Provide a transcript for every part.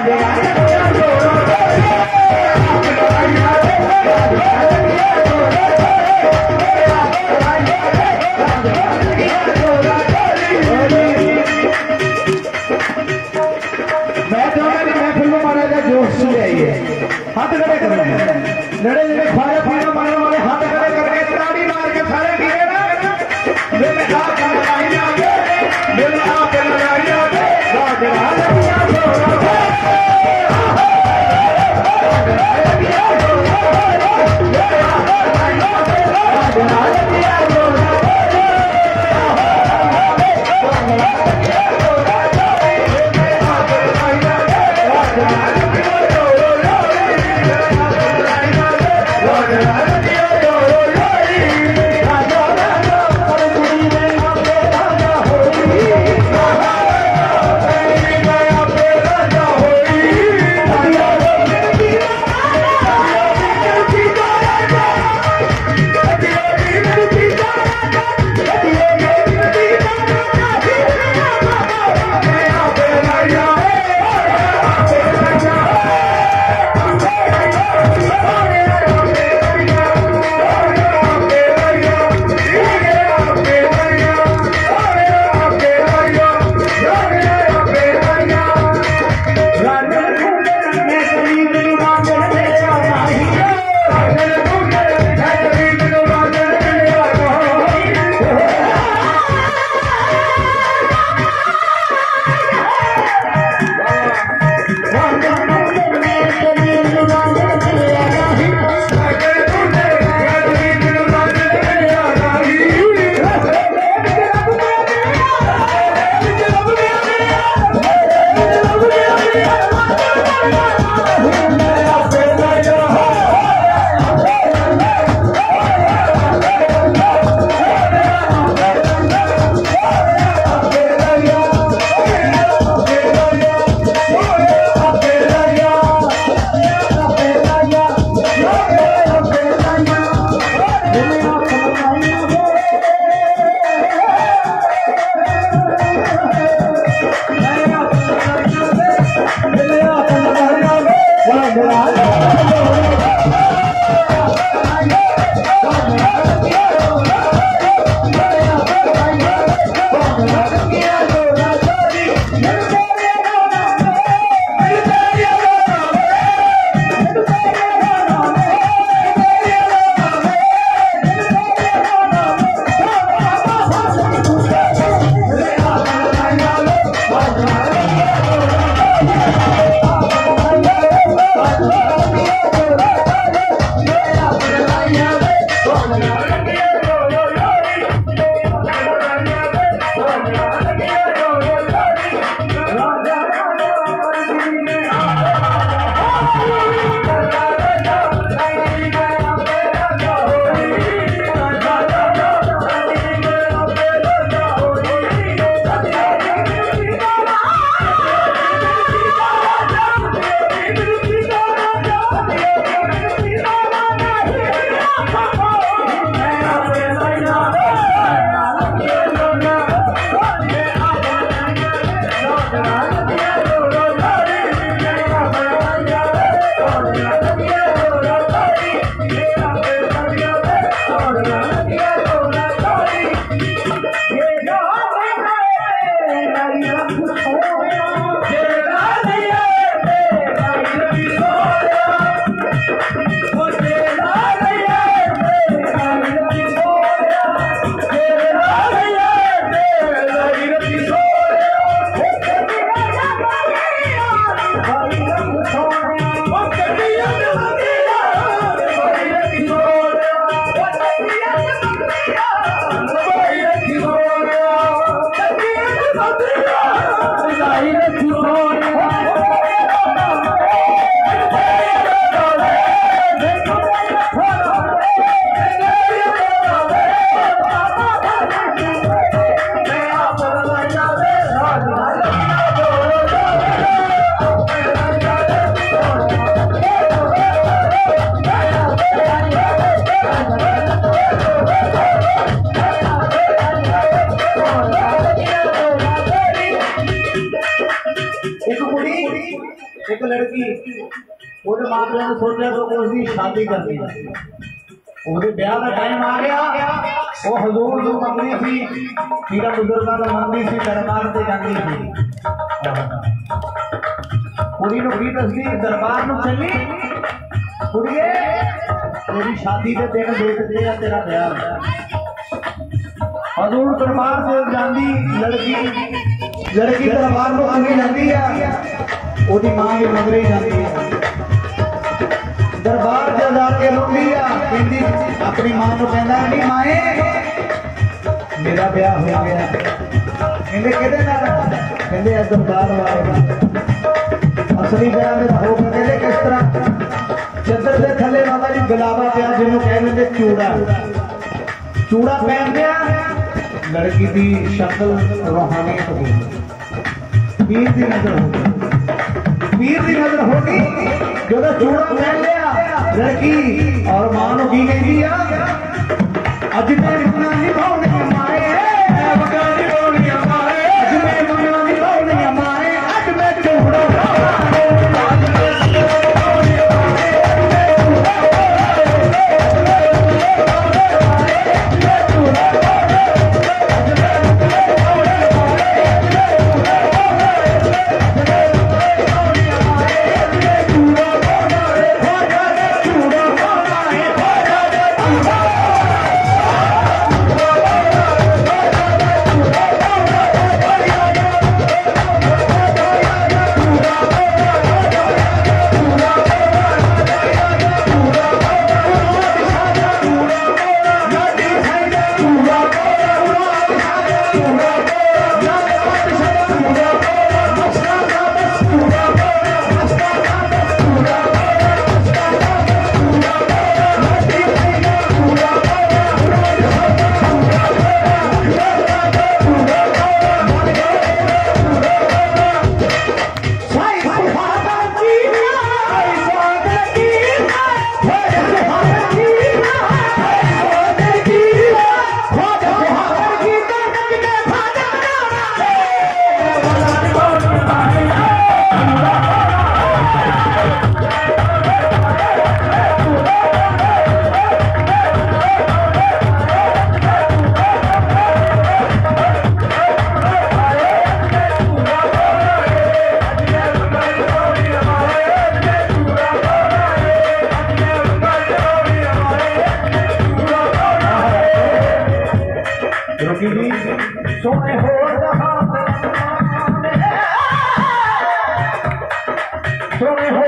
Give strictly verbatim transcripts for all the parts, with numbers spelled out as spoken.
हाथ खड़े कर नड़े नड़े खाए पीने मारने वाले हाथ खड़े करके ताड़ी मार के सारे गिरे ना मेरे आप लड़ाई आगे मेरे आप लड़ाई आगे राज राज कुड़ी एक लड़की ਉਹਦੇ ਮਾਪਿਆਂ ਨੇ ਸੋਚਿਆ ਕਿ ਉਸ ਦੀ ਸ਼ਾਦੀ ਕਰਨੀ ਹੈ ਉਹਦੇ ਵਿਆਹ ਦਾ ਟਾਈਮ ਆ ਗਿਆ ਉਹ ਹਜ਼ੂਰ ਨੂੰ ਮੰਗਦੀ ਸੀ ਪੀਰਾਂ ਬਜ਼ੁਰਗਾਂ ਨੂੰ ਮੰਗਦੀ ਸੀ ਦਰਬਾਰ ਤੇ ਜਾਂਦੀ ਸੀ ਕੁੜੀ ਨੂੰ ਕੀ ਦੱਸਦੀ ਦਰਬਾਰ ਨੂੰ ਚੱਲੀ ਕੁੜੀਏ ਤੇਰੀ ਸ਼ਾਦੀ ਦੇ ਦਿਨ ਦੇਖਦੇ ਆ ਤੇਰਾ ਵਿਆਹ हजूर दरबार से जाती लड़की लड़की दरबार को आगे जाती है ओदी मां भी मगरे जाती है दरबार से जाके रोती है कहती अपनी मां को कहना नहीं माए मेरा ब्याह हो गया कहते कहते ना कहते दरबार वाले असली ब्याह में हो कहते किस तरह चदर के थले बाबा जी गुलाबा पिया जिन्होंने कह देंगे चूड़ा चूड़ा पहन गया लड़की की शक्ल रूहानियत हो गई पीर की नजर हो गई पीर की नजर हो गई जो चूड़ा पहन लिया लड़की और मां को की कहती अज मैं रुकना नहीं पाने माए अज मैं रुकना नहीं पाने माए अज मैं चूड़ा सोने हो सोने हो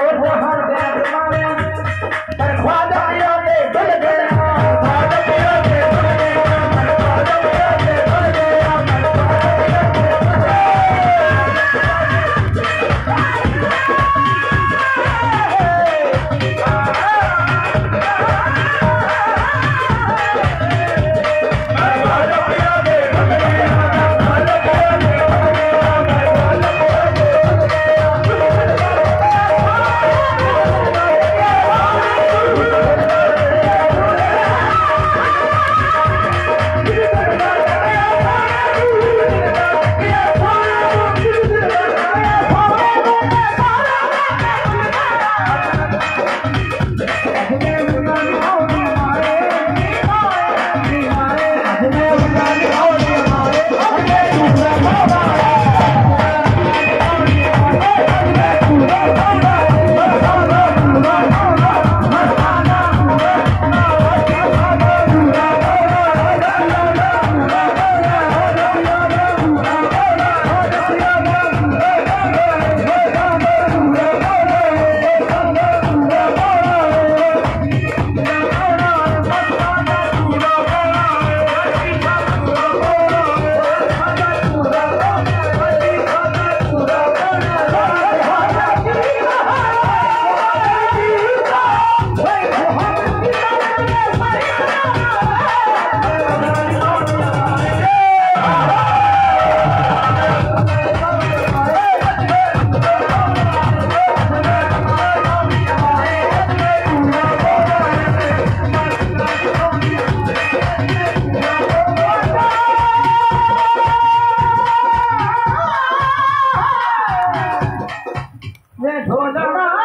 ढोलना